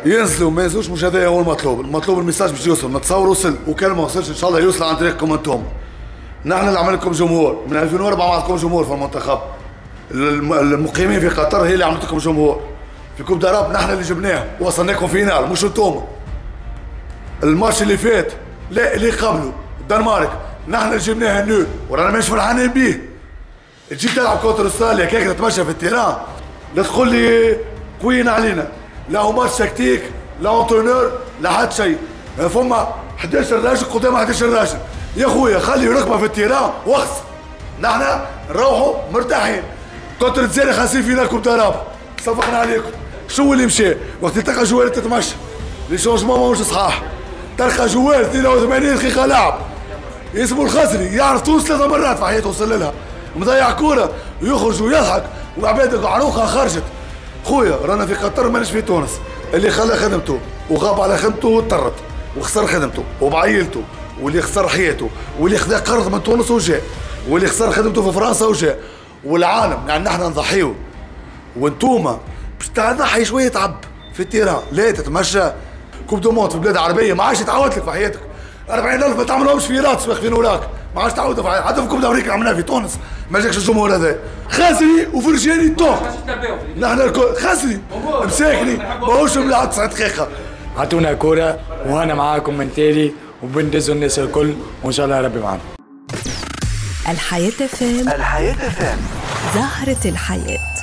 ينزلوا ما ينزلوش مش هذا هو المطلوب، المطلوب الميساج باش يوصل، نتصور وصل وكان ما وصلش ان شاء الله يوصل عن طريقكم انتم. نحن اللي عمل لكم جمهور، من 2004 ما عندكم جمهور في المنتخب. المقيمين في قطر هي اللي عملت لكم جمهور. في كوب داراب نحن اللي جبناه ووصلناكم فينال مش انتم. الماتش اللي فات لا اللي قبله الدنمارك نحن اللي جبناها نول ورانا مش فرحانين بيه. تجي تلعب كونتر استراليا كيك تتمشى في التيران لا تقول لي قويين علينا، لا هو ماتش تكتيك لا انترونور لا حد شيء. فما 11 راجل قدام 11 راجل يا خويا خلي ركبه في التيران واخس. نحن نروحوا مرتاحين. كونتر الجزائر خاسرين فينا كوب داراب صفقنا عليكم. شو اللي مشى؟ وقت تلقى جوال تتمشى لي شونجمون ماهوش صحاح. تلقى جوال 82 دقيقه لعب اسمه الخزري يعرف تونس 3 مرات في حياته وصل لها مضيع كوره ويخرج ويضحك وعباد عروقها خرجت. خويا رانا في قطر ماناش في تونس. اللي خلى خدمته وغاب على خدمته واضطرت وخسر خدمته وبعيلته واللي خسر حياته واللي خذا قرض من تونس وجاء واللي خسر خدمته في فرنسا وجاء والعالم يعني نحن نضحيو وانتوما باش تضحي شويه تعب في التيران لا تتمشى. كوب دو موند في بلاد عربيه ما عادش تعاود لك في حياتك. 40,000 ما تعملهمش في رات سباق وراك ما عادش تعاودوا في حتى في كوب دامريكا عملناها في تونس ما جاكش الجمهور هذا خاسري وفرجاني توب. نحن الكل خاسري مساكني ماهوش ملعب 9 دقائق. اعطونا كوره وانا معاكم من تالي وبندزوا الناس الكل وان شاء الله ربي معنا. الحياة FM، الحياة FM، زهرة الحياة.